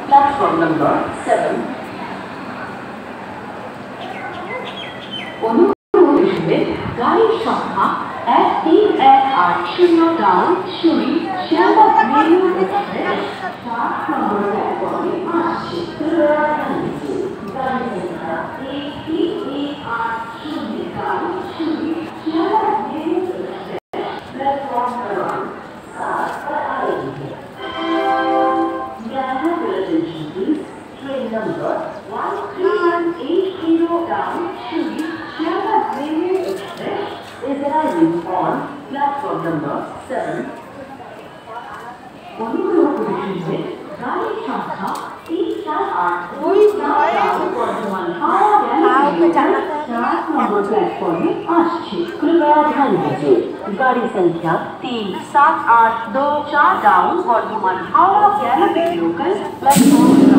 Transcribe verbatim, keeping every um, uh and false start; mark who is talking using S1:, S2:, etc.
S1: Platform number seven. गाड़ी संख्या एक तीन एक आठ शून्य डाउन शुरी शिलांग मेमू एक्सप्रेस सात नंबर प्लेटफॉर्म में आश्चर्य गाड़ी संख्या एक तीन एक आठ शून्य डाउन शुरी शिलांग मेमू एक्सप्रेस प्लेटफॉर्म क्रमांक सात पर आ रही है। Train number one three one eight zero down Shuri Shiaga Railway Express is arriving on platform number seven. अनुकूल position में गाड़ी संख्या तीन चार आठ दो सात वर्धमान हावड़ा गैलेक्सी सात नंबर प्लेटफॉर्म में आश्चर्य कृपया ध्यान दीजिए। गाड़ी संख्या तीन सात आठ दो चार down Bardhaman Howrah galaxy local platform